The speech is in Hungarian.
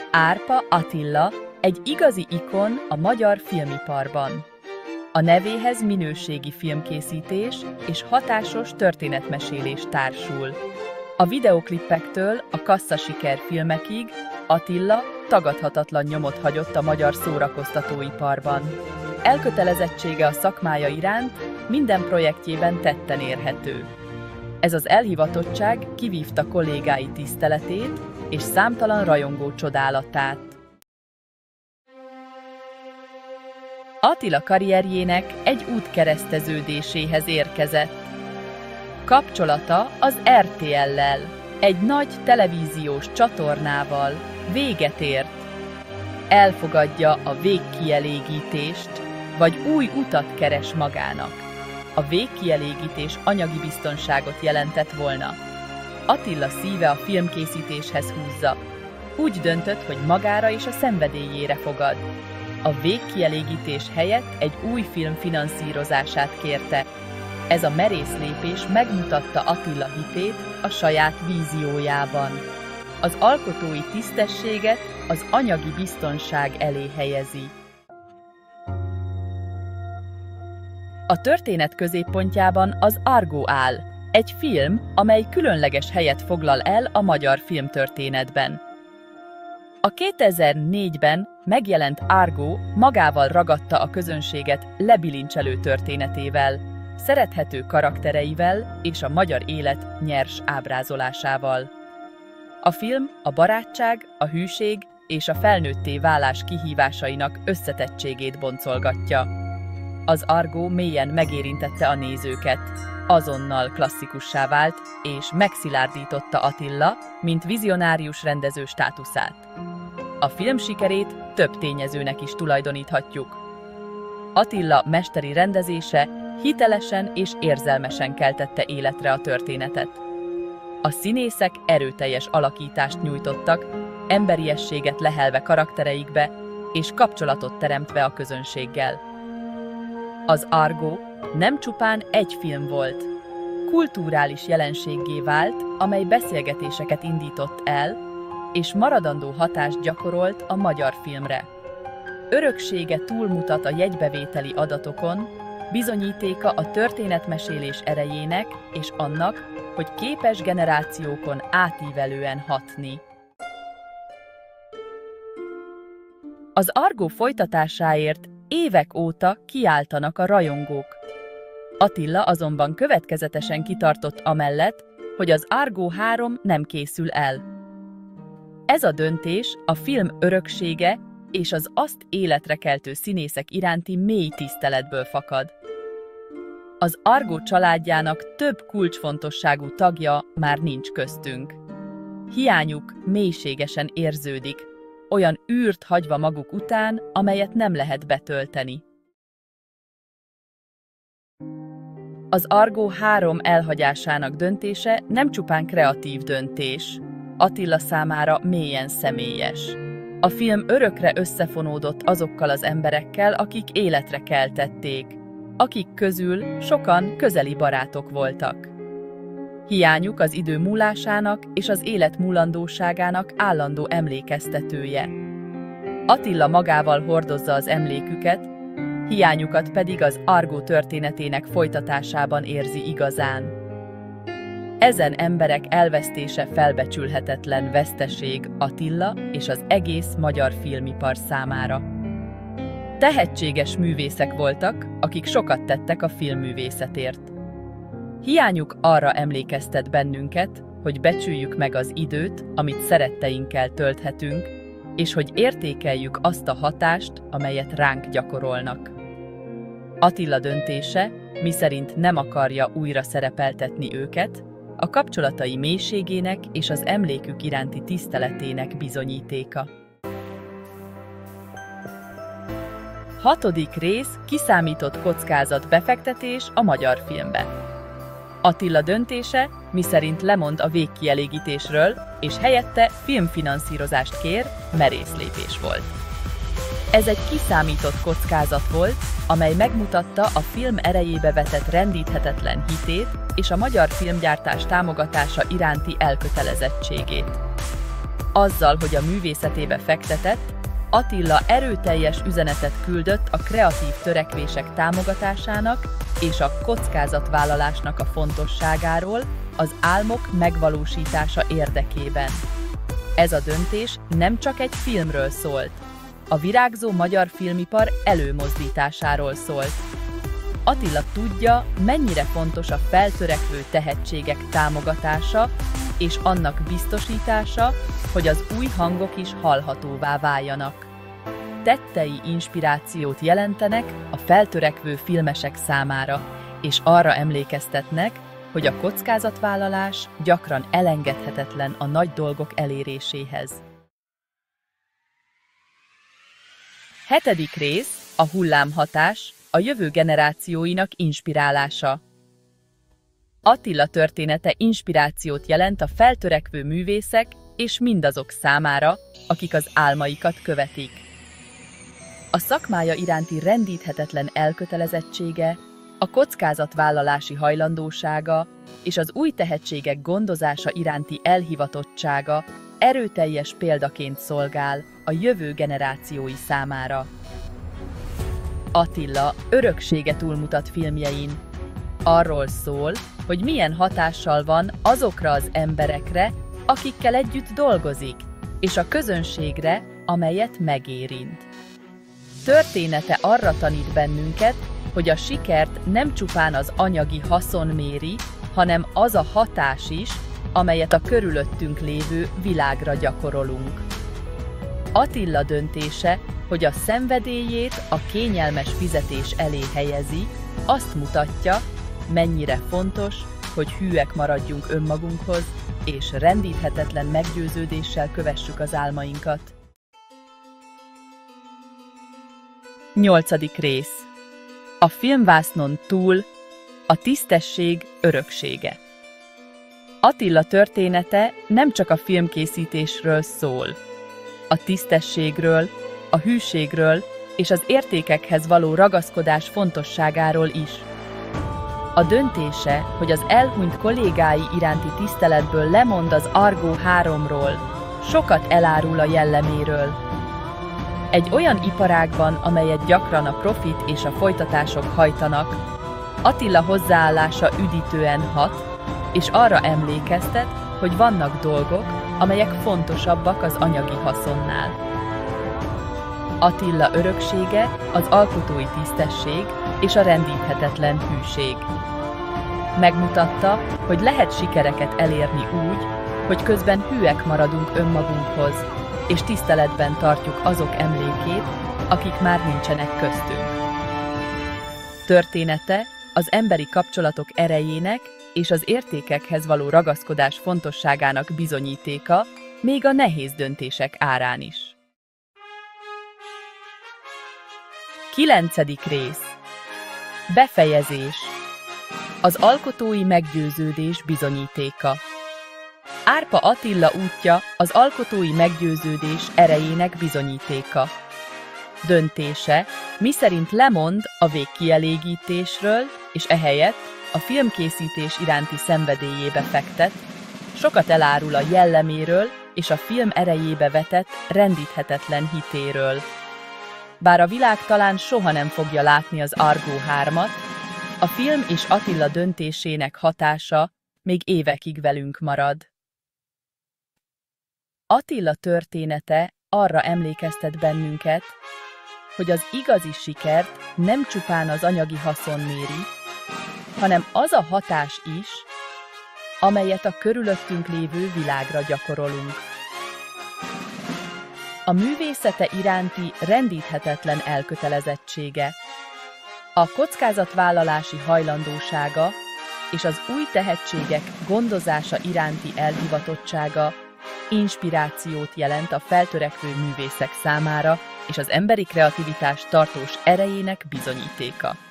Árpa Attila egy igazi ikon a magyar filmiparban. A nevéhez minőségi filmkészítés és hatásos történetmesélés társul. A videoklippektől a kasszasiker filmekig Attila tagadhatatlan nyomot hagyott a magyar szórakoztatóiparban. Elkötelezettsége a szakmája iránt minden projektjében tetten érhető. Ez az elhivatottság kivívta kollégái tiszteletét és számtalan rajongó csodálatát. Attila karrierjének egy útkereszteződéséhez érkezett. Kapcsolata az RTL-lel, egy nagy televíziós csatornával véget ért. Elfogadja a végkielégítést, vagy új utat keres magának. A végkielégítés anyagi biztonságot jelentett volna. Attila szíve a filmkészítéshez húzza. Úgy döntött, hogy magára és a szenvedélyére fogad. A végkielégítés helyett egy új film finanszírozását kérte. Ez a merész lépés megmutatta Attila hitét a saját víziójában. Az alkotói tisztességet az anyagi biztonság elé helyezi. A történet középpontjában az Argo áll, egy film, amely különleges helyet foglal el a magyar filmtörténetben. A 2004-ben megjelent Argo magával ragadta a közönséget lebilincselő történetével, szerethető karaktereivel és a magyar élet nyers ábrázolásával. A film a barátság, a hűség és a felnőtté válás kihívásainak összetettségét boncolgatja. Az Argo mélyen megérintette a nézőket, azonnal klasszikussá vált és megszilárdította Attila, mint vizionárius rendező státuszát. A film sikerét több tényezőnek is tulajdoníthatjuk. Attila mesteri rendezése hitelesen és érzelmesen keltette életre a történetet. A színészek erőteljes alakítást nyújtottak, emberiességet lehelve karaktereikbe és kapcsolatot teremtve a közönséggel. Az Argo nem csupán egy film volt, kulturális jelenséggé vált, amely beszélgetéseket indított el, és maradandó hatást gyakorolt a magyar filmre. Öröksége túlmutat a jegybevételi adatokon, bizonyítéka a történetmesélés erejének és annak, hogy képes generációkon átívelően hatni. Az Argo folytatásáért évek óta kiáltanak a rajongók. Attila azonban következetesen kitartott amellett, hogy az Argo 3 nem készül el. Ez a döntés a film öröksége és az azt életre keltő színészek iránti mély tiszteletből fakad. Az Argo családjának több kulcsfontosságú tagja már nincs köztünk. Hiányuk mélységesen érződik, olyan űrt hagyva maguk után, amelyet nem lehet betölteni. Az Argo 3 elhagyásának döntése nem csupán kreatív döntés, Attila számára mélyen személyes. A film örökre összefonódott azokkal az emberekkel, akik életre keltették, akik közül sokan közeli barátok voltak. Hiányuk az idő múlásának és az élet múlandóságának állandó emlékeztetője. Attila magával hordozza az emléküket, hiányukat pedig az Argo történetének folytatásában érzi igazán. Ezen emberek elvesztése felbecsülhetetlen veszteség Attila és az egész magyar filmipar számára. Tehetséges művészek voltak, akik sokat tettek a filmművészetért. Hiányuk arra emlékeztet bennünket, hogy becsüljük meg az időt, amit szeretteinkkel tölthetünk, és hogy értékeljük azt a hatást, amelyet ránk gyakorolnak. Attila döntése, miszerint nem akarja újra szerepeltetni őket, a kapcsolatai mélységének és az emlékük iránti tiszteletének bizonyítéka. 6. rész kiszámított kockázatbefektetés a magyar filmbe. Attila döntése, miszerint lemond a végkielégítésről, és helyette filmfinanszírozást kér, merész lépés volt. Ez egy kiszámított kockázat volt, amely megmutatta a film erejébe vetett rendíthetetlen hitét és a magyar filmgyártás támogatása iránti elkötelezettségét. Azzal, hogy a művészetébe fektetett, Attila erőteljes üzenetet küldött a kreatív törekvések támogatásának és a kockázatvállalásnak a fontosságáról az álmok megvalósítása érdekében. Ez a döntés nem csak egy filmről szólt, a virágzó magyar filmipar előmozdításáról szólt. Attila tudja, mennyire fontos a feltörekvő tehetségek támogatása és annak biztosítása, hogy az új hangok is hallhatóvá váljanak. Tettei inspirációt jelentenek a feltörekvő filmesek számára, és arra emlékeztetnek, hogy a kockázatvállalás gyakran elengedhetetlen a nagy dolgok eléréséhez. 7. rész, a hullámhatás, a jövő generációinak inspirálása. Attila története inspirációt jelent a feltörekvő művészek és mindazok számára, akik az álmaikat követik. A szakmája iránti rendíthetetlen elkötelezettsége, a kockázatvállalási hajlandósága és az új tehetségek gondozása iránti elhivatottsága erőteljes példaként szolgál a jövő generációi számára. Attila öröksége túlmutat filmjein. Arról szól, hogy milyen hatással van azokra az emberekre, akikkel együtt dolgozik, és a közönségre, amelyet megérint. Története arra tanít bennünket, hogy a sikert nem csupán az anyagi haszon méri, hanem az a hatás is, amelyet a körülöttünk lévő világra gyakorolunk. Attila döntése, hogy a szenvedélyét a kényelmes fizetés elé helyezi, azt mutatja, mennyire fontos, hogy hűek maradjunk önmagunkhoz, és rendíthetetlen meggyőződéssel kövessük az álmainkat. 8. rész. A filmvásznon túl, a tisztesség öröksége. Attila története nem csak a filmkészítésről szól. A tisztességről, a hűségről és az értékekhez való ragaszkodás fontosságáról is. A döntése, hogy az elhunyt kollégái iránti tiszteletből lemond az Argo 3-ról, sokat elárul a jelleméről. Egy olyan iparágban, amelyet gyakran a profit és a folytatások hajtanak, Attila hozzáállása üdítően hat, és arra emlékeztet, hogy vannak dolgok, amelyek fontosabbak az anyagi haszonnál. Attila öröksége az alkotói tisztesség és a rendíthetetlen hűség. Megmutatta, hogy lehet sikereket elérni úgy, hogy közben hűek maradunk önmagunkhoz, és tiszteletben tartjuk azok emlékét, akik már nincsenek köztünk. Története az emberi kapcsolatok erejének és az értékekhez való ragaszkodás fontosságának bizonyítéka, még a nehéz döntések árán is. 9. rész. Befejezés. Az alkotói meggyőződés bizonyítéka. Árpa Attila útja az alkotói meggyőződés erejének bizonyítéka. Döntése, miszerint lemond a végkielégítésről, és ehelyett a filmkészítés iránti szenvedélyébe fektet, sokat elárul a jelleméről és a film erejébe vetett, rendíthetetlen hitéről. Bár a világ talán soha nem fogja látni az Argo 3-at, a film és Attila döntésének hatása még évekig velünk marad. Attila története arra emlékeztet bennünket, hogy az igazi sikert nem csupán az anyagi haszon méri, hanem az a hatás is, amelyet a körülöttünk lévő világra gyakorolunk. A művészete iránti rendíthetetlen elkötelezettsége, a kockázatvállalási hajlandósága és az új tehetségek gondozása iránti elhivatottsága inspirációt jelent a feltörekvő művészek számára és az emberi kreativitás tartós erejének bizonyítéka.